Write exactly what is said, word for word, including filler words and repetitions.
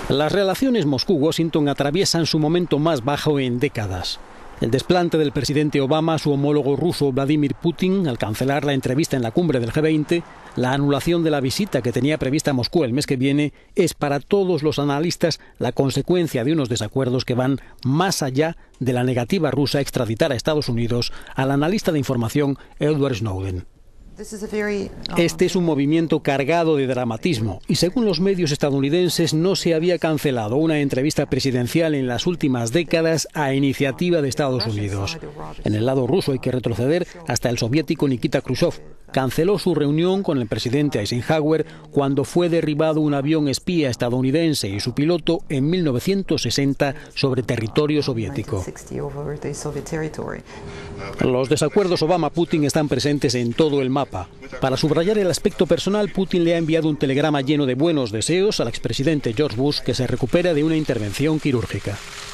Las relaciones Moscú-Washington atraviesan su momento más bajo en décadas. El desplante del presidente Obama a su homólogo ruso Vladimir Putin al cancelar la entrevista en la cumbre del G veinte, la anulación de la visita que tenía prevista a Moscú el mes que viene, es para todos los analistas la consecuencia de unos desacuerdos que van más allá de la negativa rusa a extraditar a Estados Unidos al analista de información Edward Snowden. Este es un movimiento cargado de dramatismo y, según los medios estadounidenses, no se había cancelado una entrevista presidencial en las últimas décadas a iniciativa de Estados Unidos. En el lado ruso hay que retroceder hasta el soviético Nikita Khrushchev. Canceló su reunión con el presidente Eisenhower cuando fue derribado un avión espía estadounidense y su piloto en mil novecientos sesenta sobre territorio soviético. Los desacuerdos Obama-Putin están presentes en todo el mapa. Para subrayar el aspecto personal, Putin le ha enviado un telegrama lleno de buenos deseos al expresidente George Bush, que se recupera de una intervención quirúrgica.